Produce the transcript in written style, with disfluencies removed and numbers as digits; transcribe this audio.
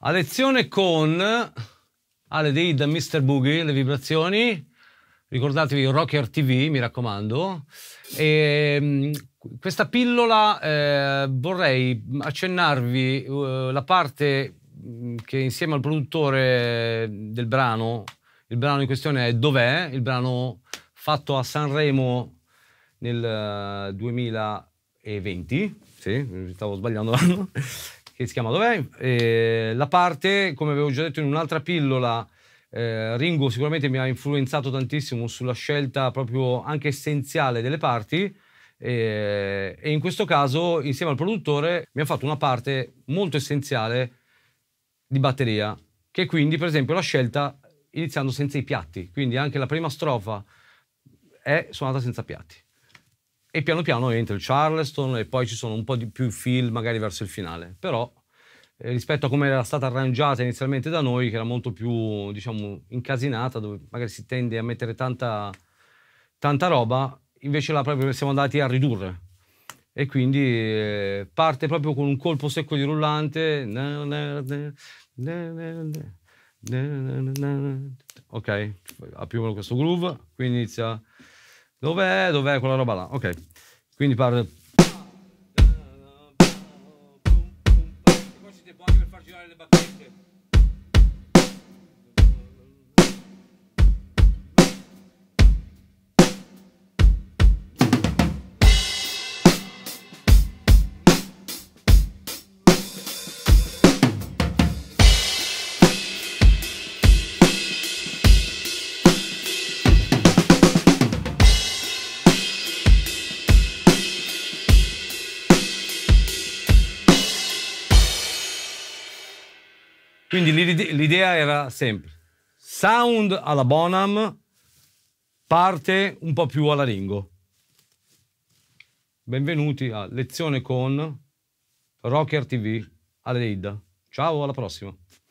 A lezione con Ale Dei da Mr. Boogie, le vibrazioni. Ricordatevi Rocker TV, mi raccomando. Questa pillola vorrei accennarvi la parte che insieme al produttore del brano, il brano in questione è Dov'è, il brano fatto a Sanremo nel 2020, sì, stavo sbagliando l'anno, che si chiama Dov'è. La parte, come avevo già detto in un'altra pillola, Ringo sicuramente mi ha influenzato tantissimo sulla scelta proprio anche essenziale delle parti, e in questo caso insieme al produttore mi ha fatto una parte molto essenziale di batteria, che quindi per esempio l'ha scelta iniziando senza i piatti, quindi anche la prima strofa è suonata senza piatti e piano piano entra il Charleston e poi ci sono un po' di più fill magari verso il finale, però rispetto a come era stata arrangiata inizialmente da noi, che era molto più, diciamo, incasinata, dove magari si tende a mettere tanta roba, invece là proprio siamo andati a ridurre. E quindi parte proprio con un colpo secco di rullante. Ok, ha più o meno questo groove, quindi inizia. Dov'è quella roba là? Ok, quindi parte. Le bacchette. Quindi l'idea era sempre sound alla Bonham, parte un po' più alla Ringo. Benvenuti a lezione con Rocker TV, Ale Leida. Ciao, alla prossima.